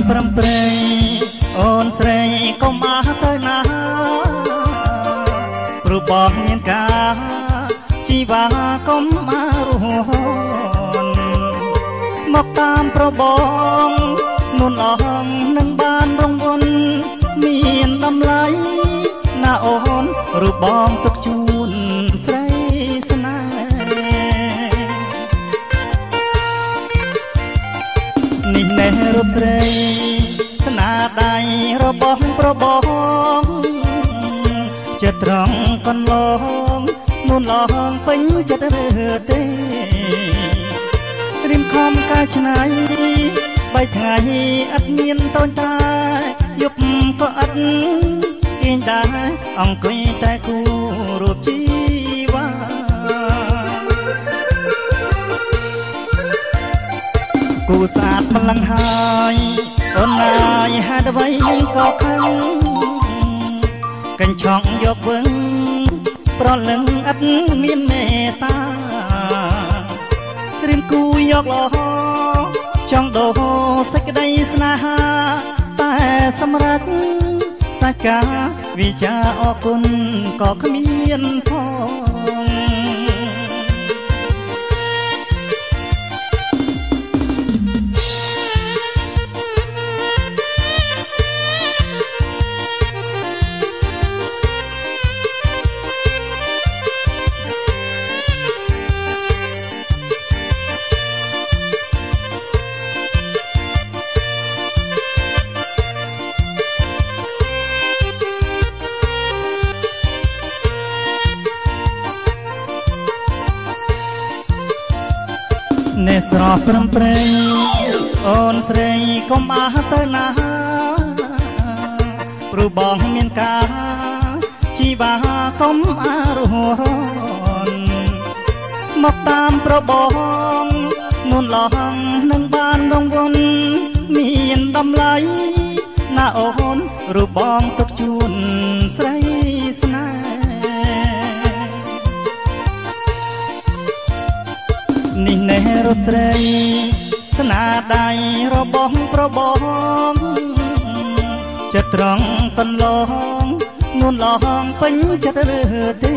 ប្រំប្រែងអូនស្រីកុំអាទៅណាព្រោះបងមានការជីវ៉ាកុំអារហូតមកតាមប្របងនួនអងនឹងបានរង្វាន់មានតម្លៃណាអូនរូបបងទុកជូនស្រីស្នេហ៍នេះណែរូបស្រីស្នាដៃរបស់ប្របងចិត្តត្រង់កន្លងនួនឡងពេញចិត្តរើទេរិមខំកាឆ្នៃបីថ្ងៃអត់មានតូនតាយប់ក៏អត់គេងដែរអង្គុយតែគូរូបជីវ៉ាគូស្អាតម្លឹងហើយអូនណាយហេតុអ្វីក៏ខឹងកញ្ឆក់យកវឹងប្រលឹងអត់មានមេត្តារៀនគូយកលោចង់ដោសេចក្តីស្នេហាតែសម្រាប់សាច់ការវិចាអរគុណក៏គ្មានផងអ្នកស្រស់ព្រំប្រែងអូនស្រីកុំអាទៅណាព្រោះបងមានការជីវ៉ាកុំអារហូតមកតាមប្របងនួនឡងនឹងបានរង្វាន់មានតម្លៃណាអូនរូបបងទុកជូនស្រីស្នេហ៍នេះណែរូបស្រីស្នាដៃរបស់ប្របងចិត្តត្រង់កន្លងនួនឡងពេញចិត្តរើទេ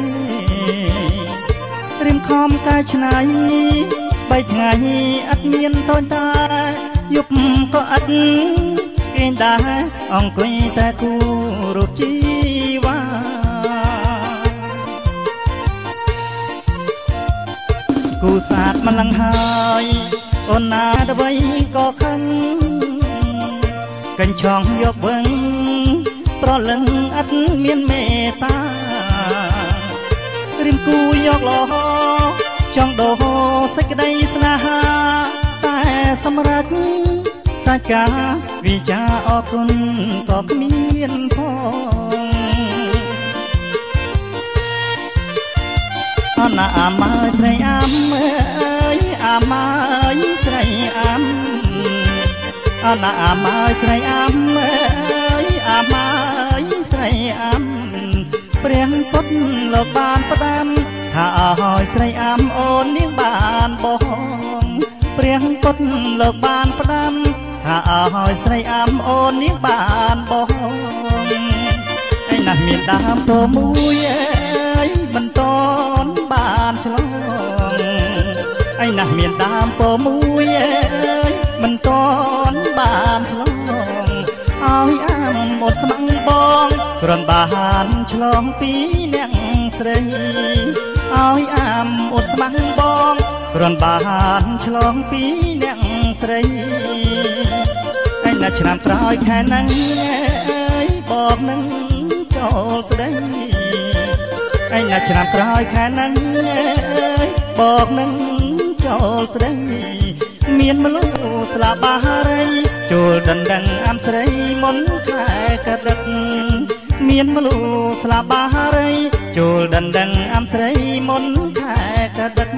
រិមខំកាឆ្នៃបីថ្ងៃអត់មានតូនតាយប់ក៏អត់គេងដែរអង្គុយតែគូរូបជីវ៉ាគូស្អាតម្លឹងហើយអូនណាអ្វីក៏ខឹងកញ្ឆក់យកវឹងប្រលឹងអត់មានមេត្តារិមគូយកលោចង់ដោសេចក្តីស្នេហាតែសម្រាប់សាច់ការវិចាអរគុណក៏គ្មានផងអណាអាម៉ើស្រីអាំអើយអាម៉ើស្រីអាំអណាអាម៉ើស្រីអាំអើយអាម៉ើស្រីអាំព្រះពុទ្ធលោកបានផ្ដាំថាឲ្យស្រីអាំអូននាងបានបងព្រះពុទ្ធលោកបានផ្ដាំថាឲ្យស្រីអាំអូននាងបានបងឯណាស់មានដើមតមួយអើយមិនតនបានឆ្លងឯណាស់មានដើមពោមួយអើយមិនតនបានឆ្លងឲ្យអាំអត់ស្ម័គ្របងគ្រាន់បានឆ្លងពីអ្នកស្រីឲ្យអាំអត់ស្ម័គ្របងគ្រាន់បានឆ្លងពីអ្នកស្រីឯណាឆ្នាំក្រោយខែហ្នឹងអើយបងនឹងចូលស្ដីឯណាឆ្នាំក្រោយខែហ្នឹងអើយបងនឹងចូលស្ដីមានមនុស្សស្លាប់បារីចូលដណ្ដឹងអាំស្រីមុនខែកដិតមានមនុស្សស្លាប់បារីចូលដណ្ដឹងអាំស្រីមុនខែកដិត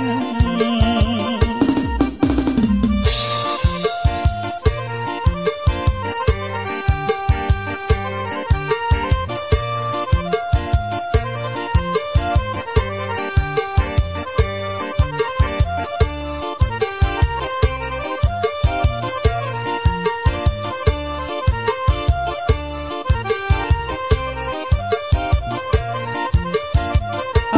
អ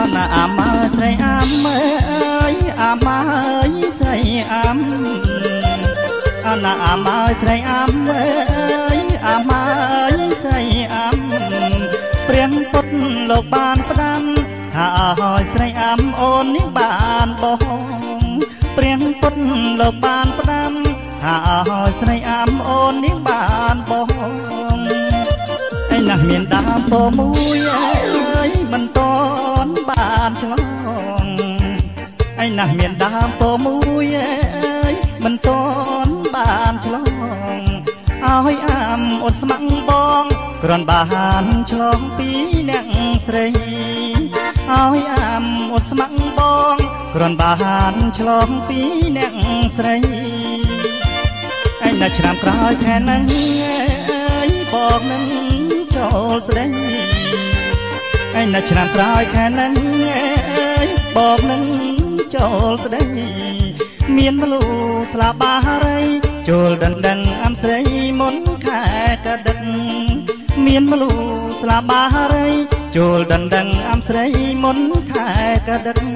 ណាអាម៉ើស្រីអាំអើយអាម៉ើស្រីអាំណាអាម៉ើស្រីអាំអើយអាម៉ើស្រីអាំព្រះពុទ្ធលោកបានផ្ដាំថាឲ្យស្រីអាំអូននេះបានបងព្រះពុទ្ធលោកបានផ្ដាំថាឲ្យស្រីអាំអូននេះបានបងឯណាស់មានដើមពោមួយអើយមិនតន់បានឆ្លងឯណាស់មានដើមពោមួយអើយមិនតន់បានឆ្លងឲ្យអាំអត់ស្ម័គ្របងគ្រាន់បានឆ្លងពីអ្នកស្រីឲ្យអាំអត់ស្ម័គ្របងគ្រាន់បានឆ្លងពីអ្នកស្រីឯណាឆ្នាំក្រោយខែហ្នឹងអើយបងនឹងចូលស្ដីឯណាឆ្នាំក្រោយខែហ្នឹងអើយបងនឹងចូលស្ដីមានមលូស្លាបារីចូលដណ្ដឹងអាំស្រីមុនខែកដិតមានមលូស្លាបារីចូលដណ្ដឹងអាំស្រីមុនខែកដិត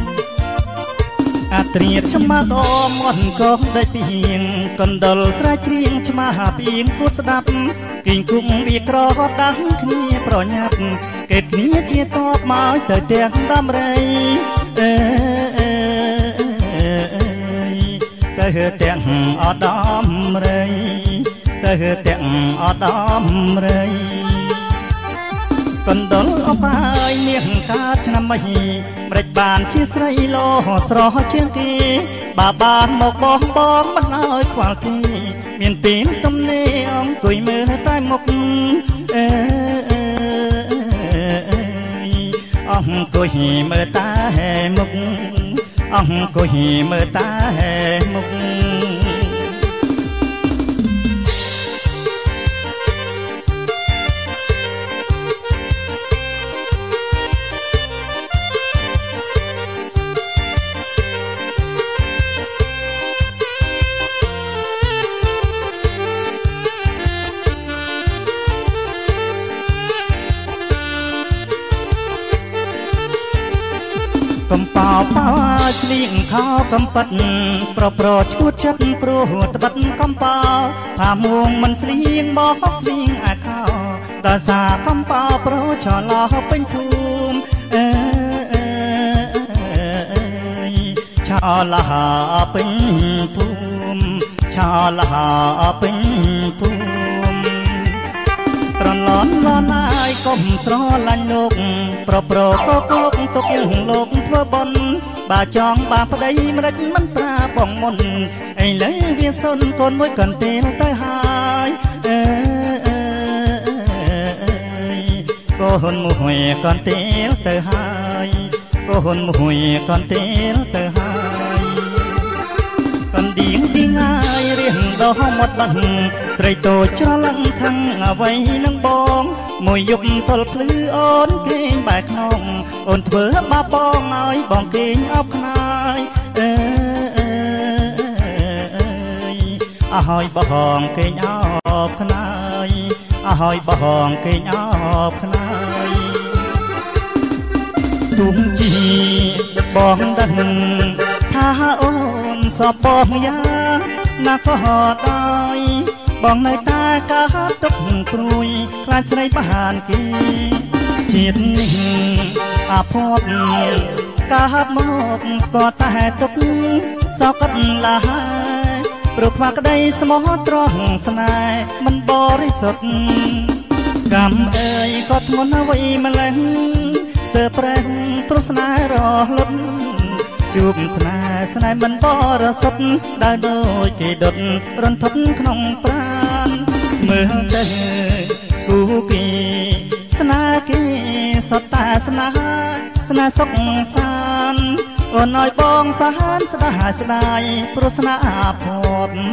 អាត្រៀតឆ្មាដមអត់កោដេចពីងកណ្ដុលស្រែច្រៀងឆ្មាពីងគួតស្ដាប់គីងគុំវាក្រហត់ដាស់គ្នាប្រញាប់កេតគ្នាជាតបមកទៅទាំងដំរីទៅទាំងអដំរីទៅទាំងអដំរីកណ្ដុលអបាយនាងកាឆ្នាំមហីម្រេចបានជាស្រីលោស្រស់ជាងគេបើបានមកបោះបងមិនឲ្យខ្វល់ទេមានពីនទំនេរអង្គុយមើលតែមុខអង្គុយមើលតែមុខអង្គុយមើលតែមុខកំប៉ោប៉ោស្លៀងខោកំប៉ិតប្រឈួតចិត្តព្រោះត្បិតកំប៉ោផាមួងមិនស្លៀងបោកស្លៀងអាខោដល់សារកំប៉ោប្រឆឡោពេញភូមិឆឡោពេញភូមិឆឡោពេញភូមិត្រឡន់លន់អាយកុំស្រឡាញ់លោកប្រក៏គោកទុកលោកធ្វើបន់បើចង់បាប្តីម្ដេចមិនប្រាបងមុនឥឡូវវាសុនកូនមួយកន្ទេលទៅហើយកូនមួយកន្ទេលទៅហើយកូនមួយកន្ទេលទៅហើយកណ្ដៀងទីងាយរៀងដោះមាត់លឹងស្រីតូចច្រឡឹងខឹងអ្វីនឹងបងមួយយប់ទល់ភ្លឺអូនគេងបែកខ្នងអូនធ្វើបាបបងឲ្យបងគេងអបខ្នាយឲ្យបងគេងអបខ្នាយឲ្យបងគេងអបខ្នាយទុំជីបងដឹងថាអូនសពបងយ៉ាងណាក៏ដោយបងនៅតែកើតទុកព្រួយខ្លាចស្រីបានគេជាតិនេះអាភ័ព្វកើតមកស្គាល់តែទុកសោកកាត់ឡាយព្រោះខ្វះក្តីស្មោះត្រង់ស្នេហ៍មិនបរិសុទ្ធកម្មអើយក៏ធ្ងន់អ្វីម្លេះស្ទើរប្រេះព្រោះស្នេហ៍រលត់ជួបស្នេហ៍មិនបរិសុទ្ធដែលដូចគេដុតរន្ធត់ក្នុងប្រាណមើលទៅគូគេស្នេហ៍គេសតតែស្នេហ៍សុខសាន្តអូនឲ្យបងសាហានស្ដាយស្ដាយព្រោះស្នេហ៍ភ័ព្វ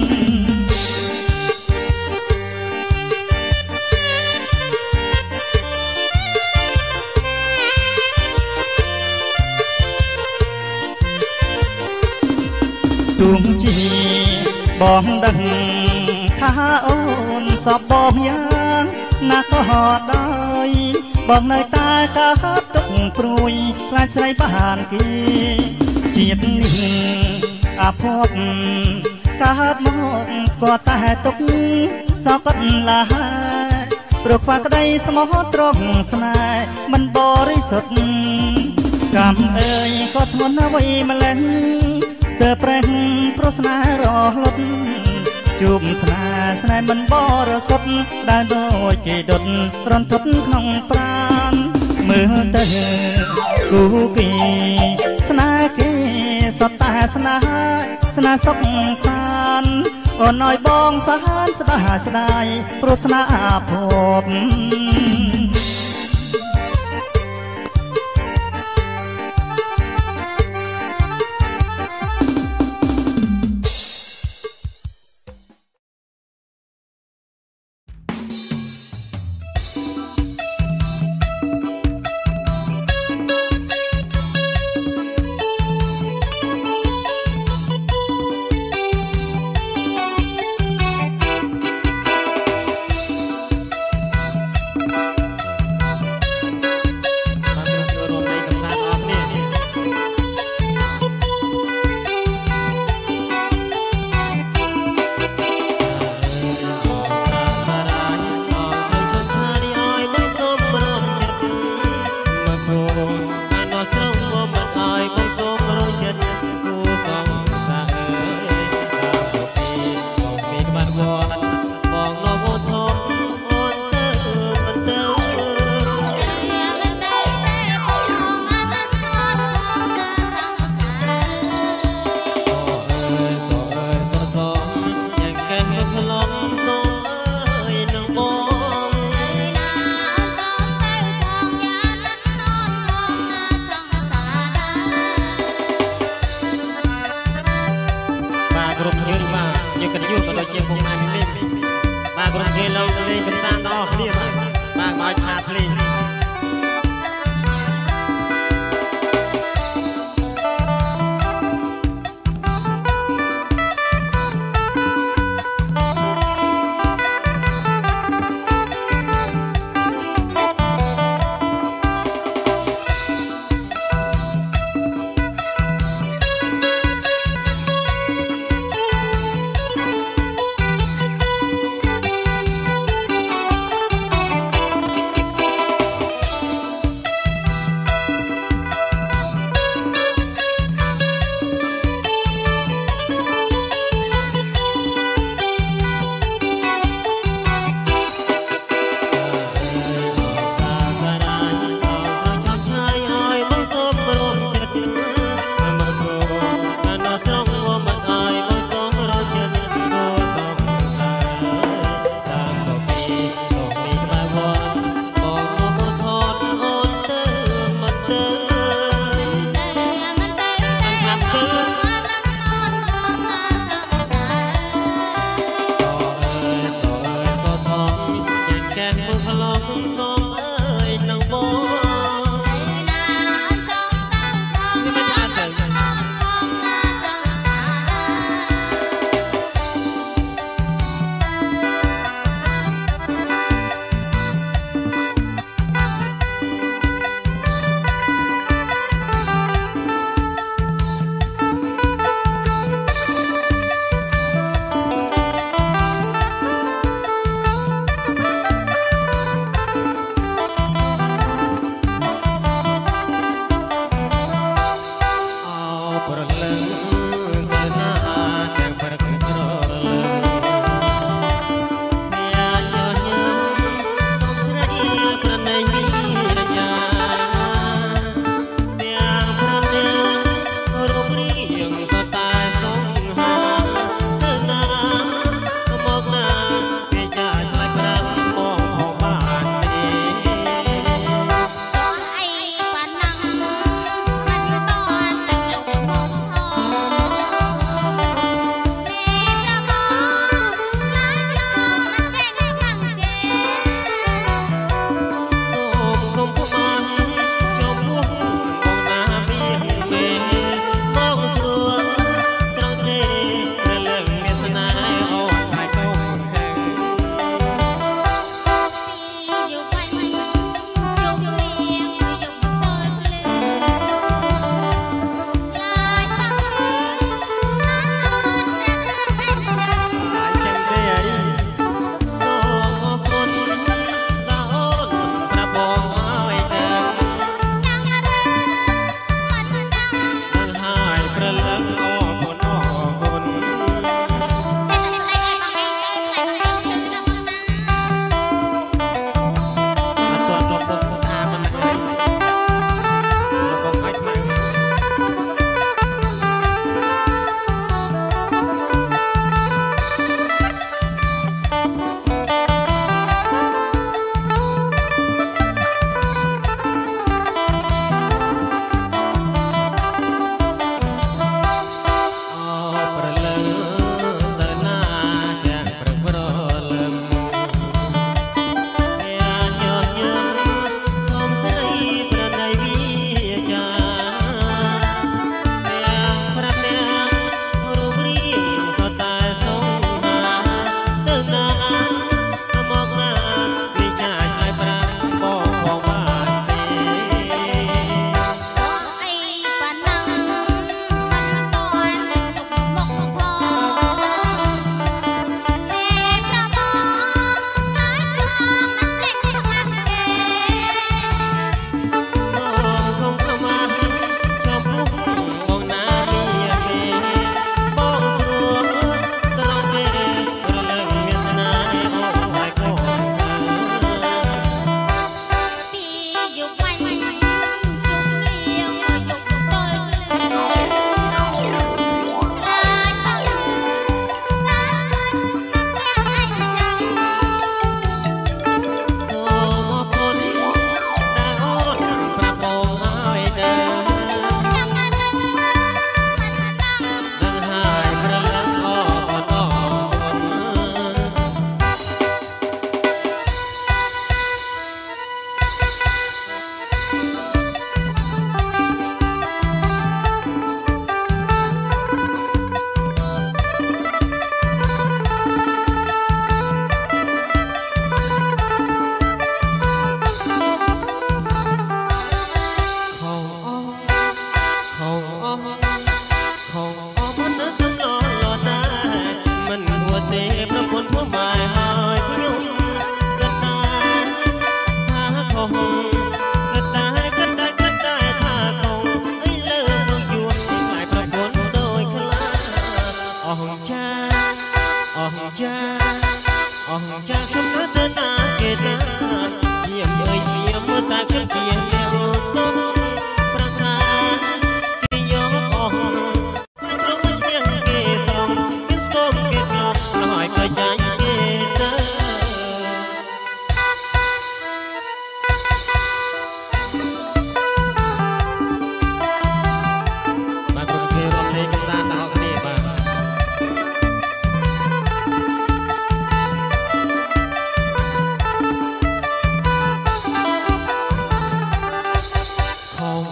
ទុំជីបងដឹងថាអូនសពបងយ៉ាងណាក៏ដោយបបងនៅតែកើតទុកព្រួយខ្លាចស្រីបានគេជាតិនេះអាភពកើតមកស្គាល់តែទុកសោកកត់ឡាព្រោះខ្វះក្តីស្មោះត្រង់ស្នេហ៍មិនបរិសុទ្ធកម្មអើយក៏ធ្ងន់អ្វីម្លេះស្ទើរប្រេះព្រោះស្នេហ៍រលត់ជួបស្នេហ៍មិនបរិសុទ្ធដែលដូចគេដុតរន្ធត់ក្នុងប្រាណមើលទៅគូគីស្នេហ៍គេសត្វតែស្នេហ៍សុខសានអូនឲ្យបងសានស្ដាយស្ដាយព្រោះស្នេហ៍អាភព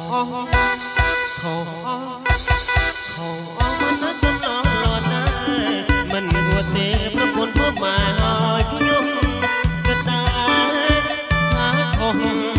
ខោមិនណាជន់ឡលណាមិនហួទេប្រពន្ធធ្វើមកឲ្យខ្ញុំគិតដែរថាខុស